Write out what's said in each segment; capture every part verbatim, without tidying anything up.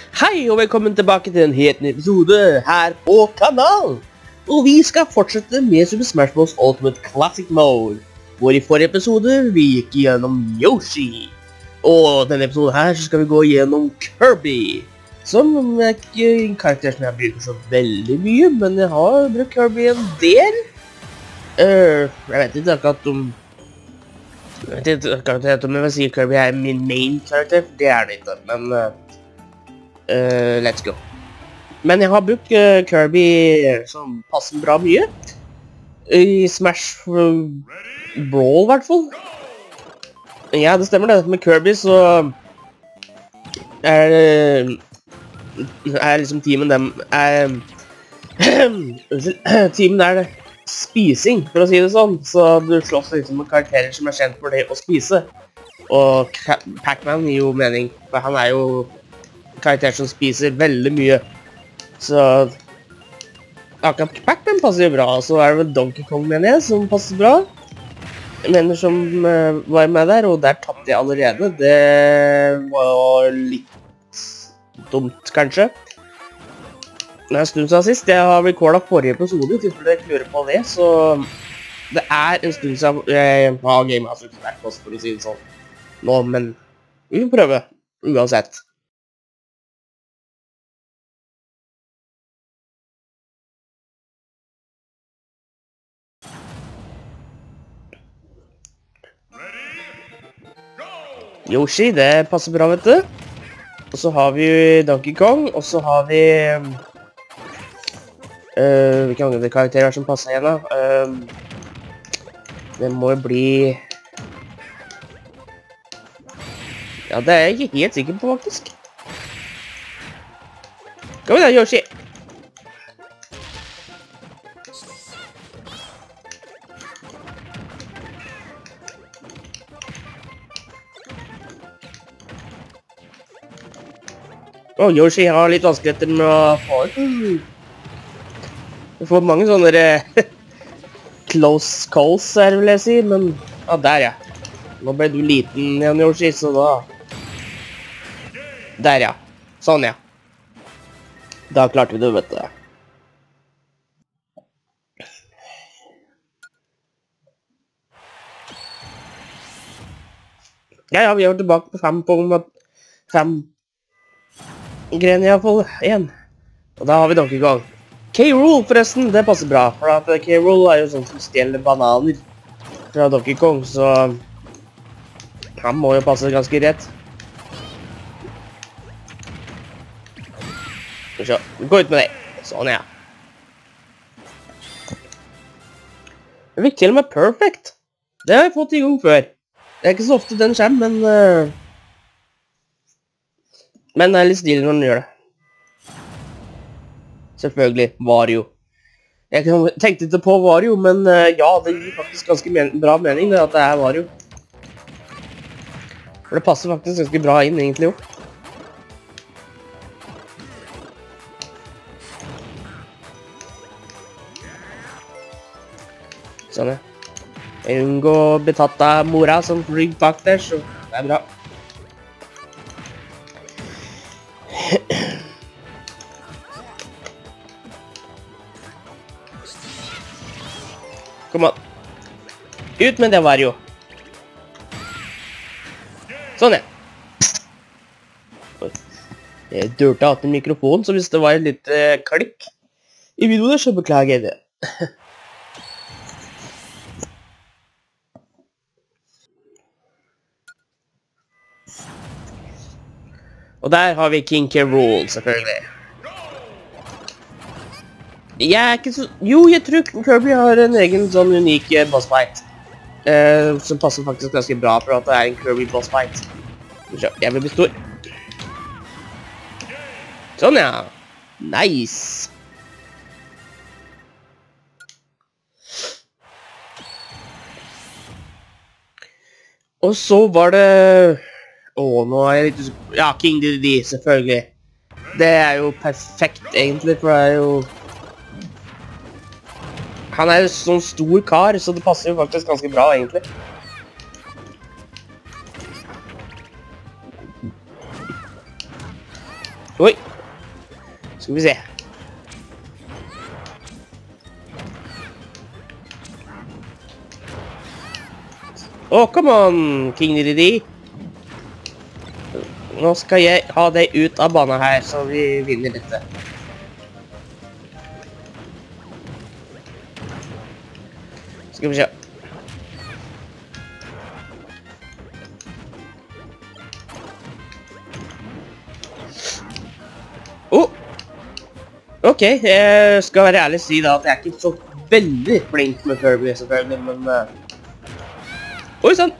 Hei og velkommen tilbake til en helt ny episode her på kanalen. Og vi skal fortsette med Super Smash Bros. Ultimate Classic Mode, hvor i forrige episode vi gikk gjennom Yoshi. Og denne episoden her så skal vi gå gjennom Kirby, som er ikke en karakter som jeg bruker så veldig mye, men jeg har brukt Kirby en del. Uh, jeg vet ikke akkurat om... Jeg vet ikke akkurat om jeg vil si Kirby er min main karakter, for det er det ikke, men... Uh, Uh, let's go. Men jeg har brukt uh, Kirby som passer bra mye. I Smash uh, Brawl i hvert fall. Ja, det stemmer det. Med Kirby så er, er liksom teamen dem er, teamen er spising, for å si det sånn. Så du slåss liksom med karakterer som er kjent for det å spise. Og Pac-Man gir jo mening, for han er jo karakter som spiser veldig mye. Så akkurat Pac-Man passer jo bra. Så er det vel Donkey Kong, mener jeg, som passer bra. Jeg mener som uh, var med der, og der tappte jeg allerede. Det var litt dumt, kanskje. Det er en stund siden sist. Jeg har rekordet forrige episode, til dere lurer på det. Så det er en stund siden jeg har gamet altså, for å si det sånn. Nå, men vi får prøve, uansett. Yoshi, det passer bra, vet du. Og så har vi Donkey Kong, og så har vi... Uh, hvilke andre karakterer som passer igjen da? Uh, det må jo bli... Ja, det er jeg ikke helt sikker på, faktisk. Kom igjen, Yoshi! Åh, oh, Yoshi har litt vanskeligheter med å få ut. Du får mange sånne close calls, er det vil jeg si, men... Ja, der ja. Nå ble du liten igjen, Yoshi, så da... Der ja. Sånn ja. Da klarte vi det, vet du. Ja, ja, vi er tilbake på fem på fem... Gren i hvert fall igjen. Og da har vi Donkey Kong. K. Rool forresten, det passer bra. For at K. Rool er jo sånn som stjeler bananer fra Donkey Kong, så han må jo passe ganske rett. Skal vi se, gå ut med det. Sånn ja. Jeg fikk til og med perfect. Det har jeg fått i gang før. Det er ikke så ofte den kommer, men... Uh Men det er litt stilig når den gjør det. Selvfølgelig, Wario. Jeg tenkte ikke på Wario, men uh, ja, det gir faktisk ganske men bra mening det at det er Wario. For det passer faktisk ganske bra inn, egentlig jo. Sånn ja. Jeg unngår å bli tatt av mora som flyr bak der, så det er bra. Kom an. Ut med det, Wario. Sånn ja. Jeg dørte av til mikrofonen, så hvis det var litt uh, klikk i videoen, så beklager jeg det. Og der har vi King K. Rool, selvfølgelig. Jeg er ikke så... Jo, jeg tror Kirby har en egen sånn unik boss fight. Uh, som passer faktisk ganske bra for at det er en Kirby boss fight. Jeg vil bli stor. Sånn ja. Nice. Og så var det... Åh, nå er jeg litt... Ja, King Dedede, selvfølgelig. Det er jo perfekt, egentlig, for det er jo... Han er jo sånn stor kar, så det passer jo faktisk ganske bra, egentlig. Oi! Skal vi se. Åh, oh, come on, King Dedede. Nå skal jeg ha deg ut av banen her, så vi vinner dette. Skal vi se. Oh! Ok, jeg skal være ærlig og si da at jeg er ikke så veldig flink med Kirby, selvfølgelig, men... Uh... Oi, sånn!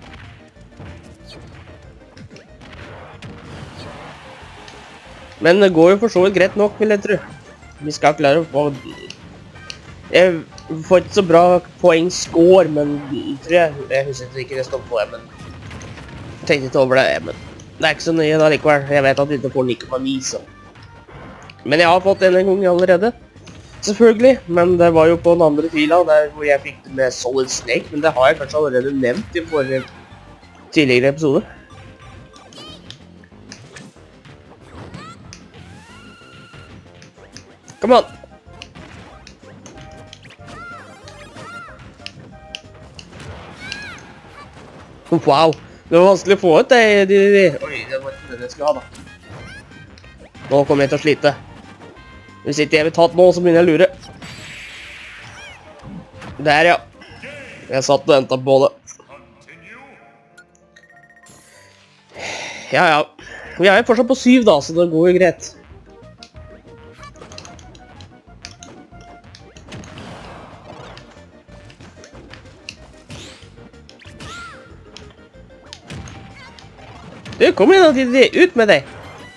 Men det går jo for så vidt greit nok, vil jeg tro. Vi skal klare å få... Jeg får ikke så bra poeng-score, men tror jeg... Jeg husker ikke det står på det, men... Jeg tenkte ikke over det, men... Det er ikke så nøye da likevel. Jeg vet at du ikke får ni komma ni, så... Men jeg har fått en en gang allerede. Selvfølgelig, men det var jo på den andre fila, der hvor jeg fikk det med Solid Snake, men det har jeg kanskje allerede nevnt i forrige tidligere episode. Come on! Wow! Det var vanskelig å få ut det. De, de, de. Oi, det var ikke det jeg skulle ha da. Nå kommer jeg til å slite. Hvis ikke jeg vil ta det nå, så begynner jeg å lure. Der, ja. Jeg satt og ventet på det. Ja, ja. Vi er jo fortsatt på syv da, så det går jo greit. Du, kom igjen da, Dedede. Ut med deg.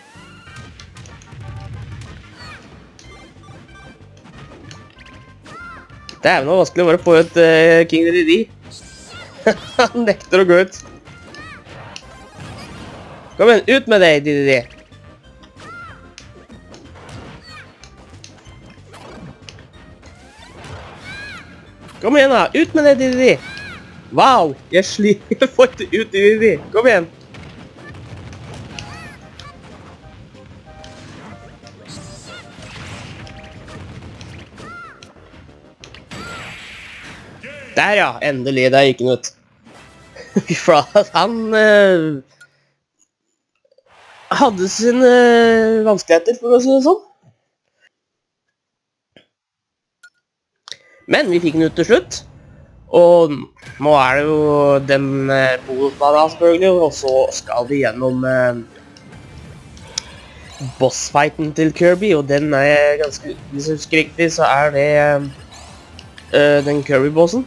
Det er jo noe vanskelig å bare få ut uh, King Dedede. Han nekter å gå ut. Kom igjen, ut med deg, Dedede. Kom igjen da, ut med deg, Dedede. Wow, jeg sliter å få ut Dedede. Kom igjen. Der ja, endelig, der gikk han ut. For han uh, hadde sine uh, vanskeligheter, for å si det sånn. Men vi fikk den ut til slutt. Og nå er det jo den uh, bonusbanen selvfølgelig, og så skal vi gjennom uh, bossfighten til Kirby, og den er ganske, hvis jeg husker riktig, så er det uh, uh, den Kirby-bossen.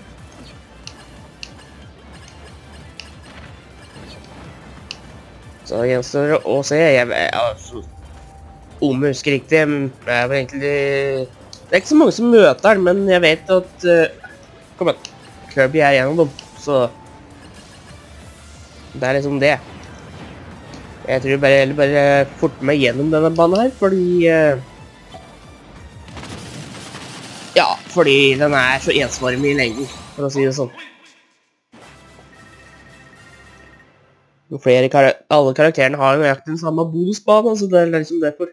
Så gjenstår det å se, jeg altså, om jeg husker riktig, det er vel egentlig, det er ikke så mange som møter den, men jeg vet at, uh, kom igjen, Kirby er gjennom dem, så det er liksom det. Jeg tror bare, eller bare forte meg gjennom denne banen her, fordi, uh, ja, fordi den er så ensformig i lengden, for å si det sånn. Flere kar alle karakterene har jo nøyaktig den samme bonusbane, så det er liksom derfor.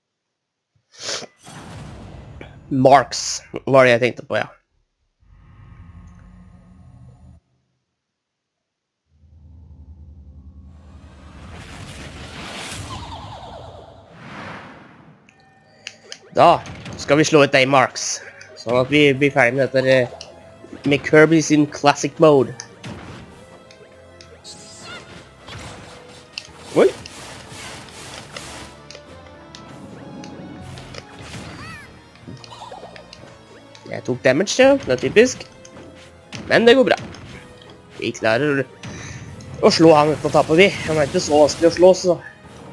Marks var det jeg tenkte på, ja. Da skal vi slå ut deg, Marks, sånn at vi blir ferdig med dette med Kirby sin Classic Mode. Oi! Jeg tok damage, ja. Det er typisk. Men det går bra. Vi klarer å slå han uten å tape, vi. Han er ikke så vanskelig å slå, så...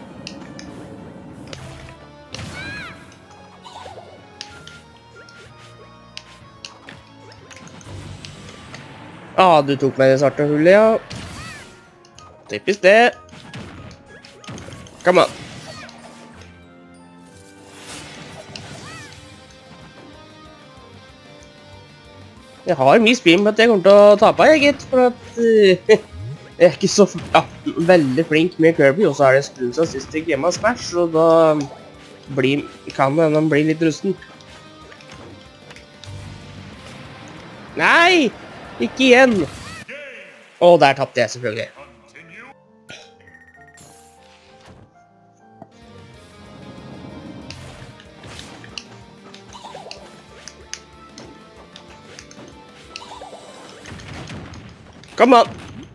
Ah, du tok meg det svarte hullet, ja. Typisk det. Come on. Jeg har mye spill med at jeg kommer til å tape, jeg gitt, for at uh, jeg er ikke så ja, veldig flink med Kirby, og så er det stund siden sist jeg gamet Smash, og da bli, kan det hende han blir litt rusten. Nei! Ikke igjen! Å, der tappte jeg selvfølgelig. Kom an!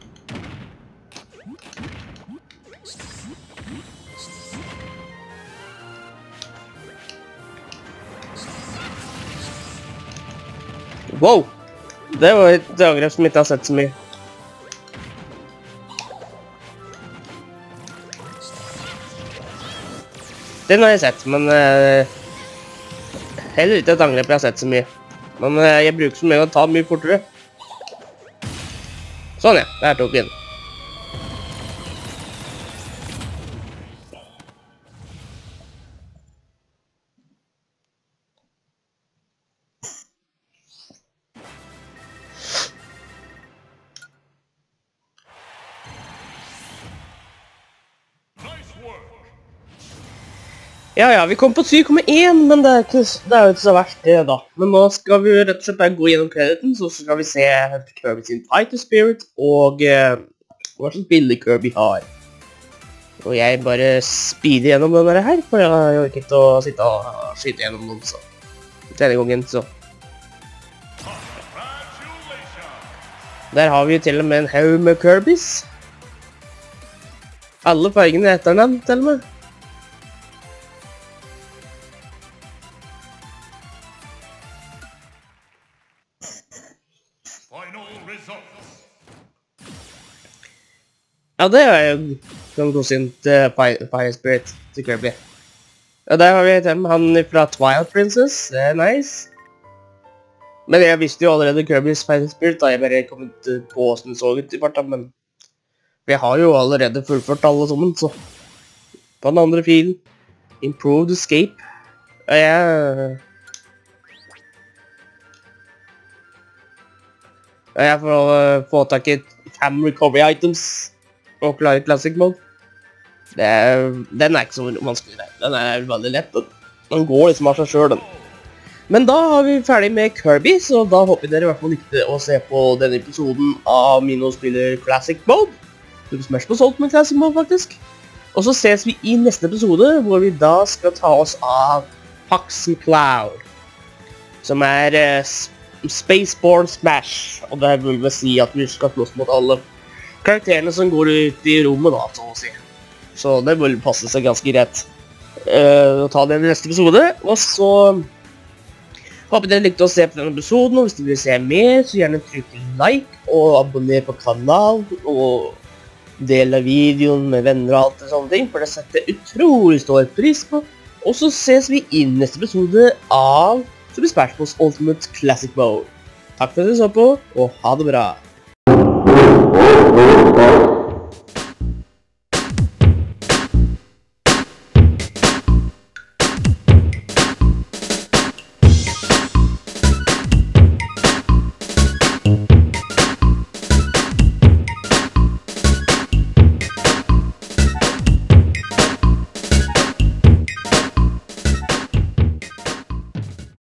Wow! Det var et angrep som jeg ikke har sett så mye. Den har jeg sett, men uh, heller ikke et angrep jeg har sett så mye. Men uh, jeg bruker som en å ta mye fortere. Sånn ja, der tok vi den. Ja, ja, vi kom på syv komma en, men det er, ikke, det er jo ikke så verst det da. Men nå skal vi rett og slett bare gå gjennom krediten, så skal vi se Kirby sin Fighter Spirit, og uh, hva slags bilde Kirby har. Og jeg bare speeder gjennom denne her, for jeg har jo ikke å sitte og skyte gjennom noen, så. Denne gangen, så. Der har vi til og med en haug med Kirbys. Alle fargene er etternavn, til og med. Ja, det er jo en godsynt uh, Fire Spirit til Kirby. Ja, der har vi til han fra Twilight Princess, det er nice. Men jeg visste jo allerede Kirby's Fire Spirit, da jeg bare kom ut på hvordan det så ut i farta, men vi har jo allerede fullført alle sammen, så. På den andre filen, Improved Escape. Ja, jeg... Ja, jeg får uh, få tak i fem recovery items. Og klare Classic Mode. Det er, den er ikke så vanskelig, det. Den er veldig lett. Den går liksom av seg selv, den. Men da har vi ferdig med Kirby, så da håper dere i hvert fall likte å se på denne episoden av Mino spiller Classic Mode. Super Smash Bros. Ultimate Classic Mode, faktisk. Og så ses vi i neste episode, hvor vi da skal ta oss av Fox and Cloud. Som er uh, Spaceborne Smash. Og det vil vel si at vi skal slåss mot alle karakterene som går ut i rommet da, så å si. Så det vil passe seg ganske greit uh, å ta det i neste episode. Og så håper dere likte å se på denne episoden, og hvis dere vil se mer, så gjerne trykk like, og abonner på kanalen, og del av videoen med venner og alt det sånne ting, for det setter utrolig stor pris på. Og så ses vi i neste episode av Super Smash Bros. Ultimate Classic Mode. Takk for at dere så på, og ha det bra!